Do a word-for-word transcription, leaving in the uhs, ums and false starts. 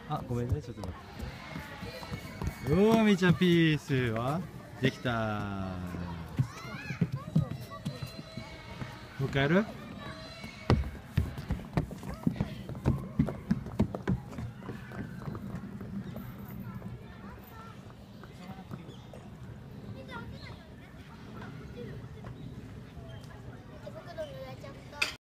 あ、ごめんね、ちょっと待って。おー、みーちゃんピースはできたー。もう一回やる？